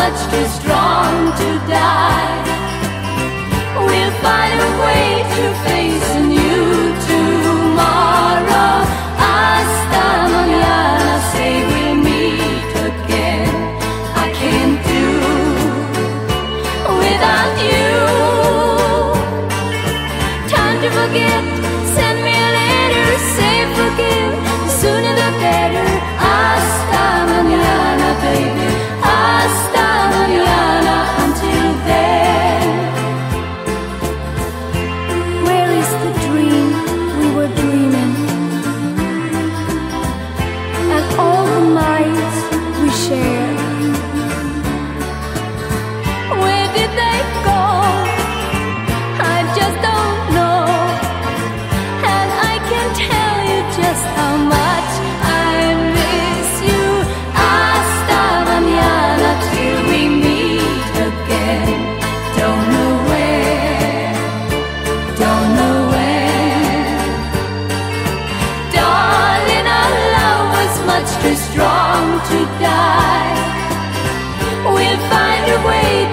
much too strong to die. We'll find a way to face a new tomorrow. Hasta mañana, say we'll meet again. I can't do without you. Time to forget, send me a letter, say forgive, the sooner the better. Hasta mañana, baby, hasta mañana. Until then, where is the dream we were dreaming, and all the nights we shared? Where did they go? I just don't know, and I can tell you just how much I miss you. Hasta mañana, till we meet again. Don't know where, don't know when. Darling, our love was much too strong to die. We'll find a way